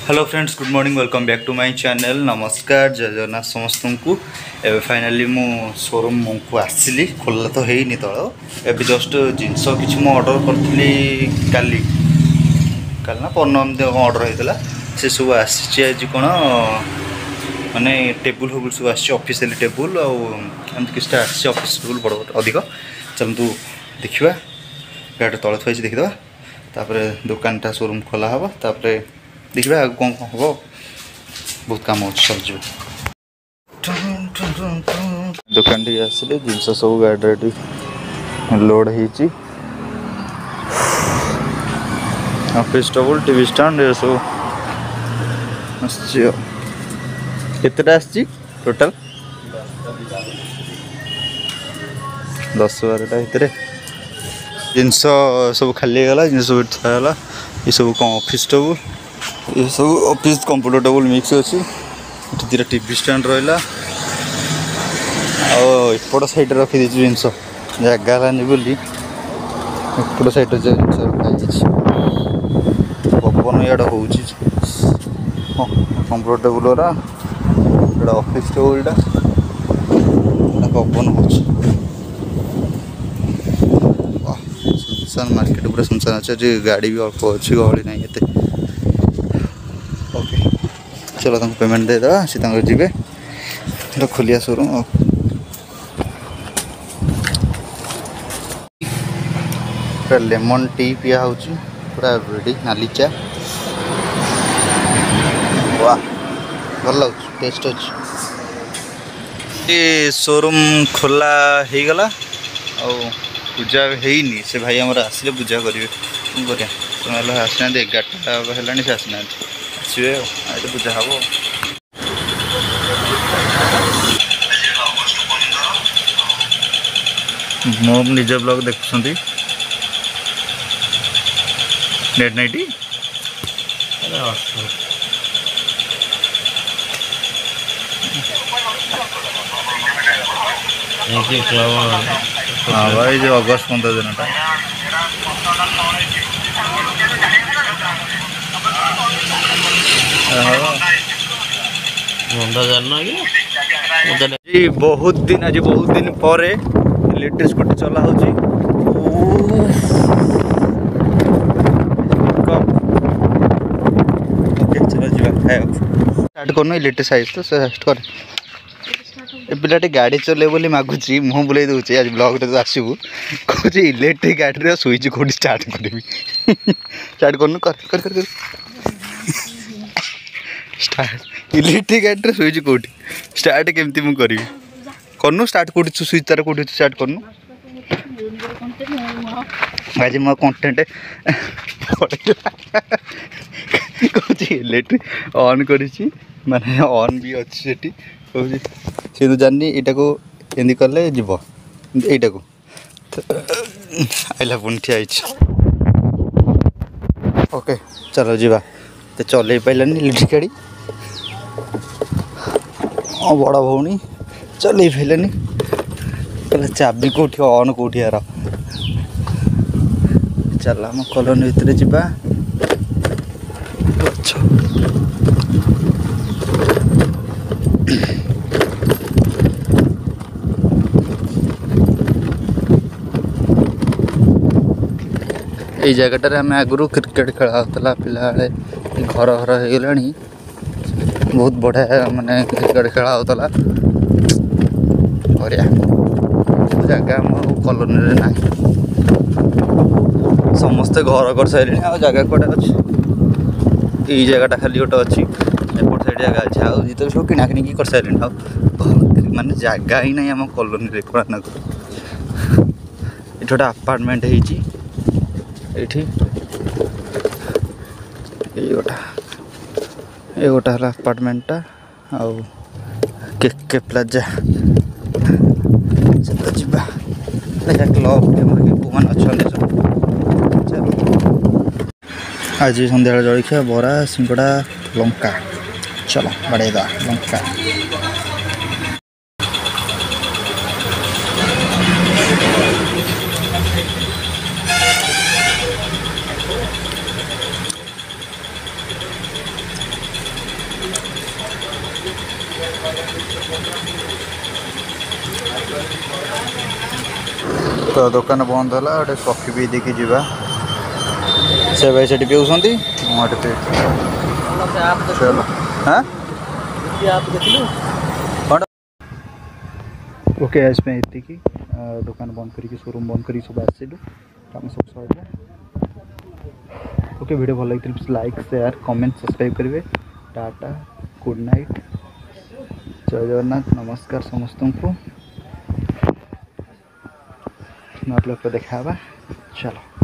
Hello friends, good morning, welcome back to my channel. नमस्कार, जय जगन्नाथ समस्त को। एवं फाइनाली मु शोरूम को आसली, खोला तो है नहीं तल एवं जस्ट जिनस कि ऑर्डर करी काल ना परन ऑर्डर होता से सब आसी आज कौन माने टेबुल फेबुल सब आफिशियल टेबुल आमती किसी आफिस टेबुल बड़ बड़ अधिक। चलतु देखा गाड़ी तले थी देखीदे, दुकानटा शोरूम खोला हम, देखिए आगे कौन कौन हम, बहुत काम हो चल। दुकान टी आसिले जिनस सब गाड़ी लोड हो ऑफिस टेबुल टीवी स्टैंड ये सब केतेटा आसी टोटाल 10-12टा भितर जिनस सब खाली गला, जिनस थला ये सब कौन ऑफिस टेबुल, ये सब ऑफिस कंप्यूटर टेबुल मिक्स अच्छी। दीटा टीवी स्टैंड रहा आउट साइड रखी जिनस जगह है बोली एपट साइड जिनस रखी पवन इड हो कंप्यूटर टेबुल गुरा ऑफिस टेबुलटा पवन हो सुनसान मार्केट पूरा सुनसान अच्छे, गाड़ी भी अल्प अच्छी गहली ना ये। ओके चलो तुमको पेमेंट देदेवा सी जी खोलिया शोरूम। पूरा लेमन टी पिया हो पूरा रेडी नाली चा, वाह भल लगे टेस्ट अच्छे। ये शोरूम खोला हो गला आ पूजा हैनी, से भाई आमर आसिले पूजा करेंगे कौन करा आसना 11टा है से आसना आसवे आए पूजा हम। मो निज ब्लॉग देखुं नेट नाइटी हाँ भाई जो अगस्त 15 दिन बहुत दिन आज बहुत दिन पर इलेक्ट्रिक स्कूटी चला हो स्टार्ट करना इलेक्ट्रिक साइज तो स्टार्ट कर। पिलाटी गाड़ी चले बोली मागुची मुँह बुलाई दूसरी आज ब्लॉग तो आसबू कौन इलेक्ट्रिक गाड़ी स्विच कौटी स्टार्ट करी स्टार्ट करनु कर कर कर, कर। स्टार्ट इलेक्ट्रिक गाड़ी स्विच कौटी स्टार्ट केमती मुझे करी करनु स्टार्ट कौटी स्विच तार कौटी स्टार्ट करनु आज मो कंटेंट कौन इलेक्ट्रिक ऑन करी माने ऑन भी अच्छी कौन सी तो जानी यहाँ को एमती कले जीव यहाँ को आइला पुणी ठिया। ओके चलो जीवा तो चल पारानी इलेक्ट्रिक गाड़ी बड़ भौणी चल पारानी कहला चाबी कौटी ऑन कौटी यार चल आम कॉलोनी भितर जीवा। ये जगटार आम आगु क्रिकेट खेला होता पिला घर घर हो गला बहुत बढ़िया माने क्रिकेट खेला होता बढ़िया जगह आम कॉलोनी ना समस्ते घर कर सारे आ जगह कौटे अच्छी ये जगहटा खाली गोटे अच्छी एपट साइड जगह अच्छे आज जिते सब किना किणी कर सारे माने जगह ही ना आम कॉलोनी कौन ये गोटे आपार्टमेंट होती ये गोटा है आपार्टमेंटा आउ के प्लाजा चलो जीवा क्लब कौन अच्छा आज सन्ध्या जलखिया बरा सिंगड़ा लंका चलो बढ़ेदा लंका। तो दुकान बंद है गोटे कॉफी पी देखी जावा से भाई से पीऊँगी मुझे चलो हाँ ओके आज में ये दुकान बंद करके शोरूम बंद करके सब आसलु कम सब सर ओके वीडियो भल लगी please like share comment subscribe करेंगे टाटा गुड नाइट जय जगन्नाथ नमस्कार समस्त को आप लोग को देखा चलो।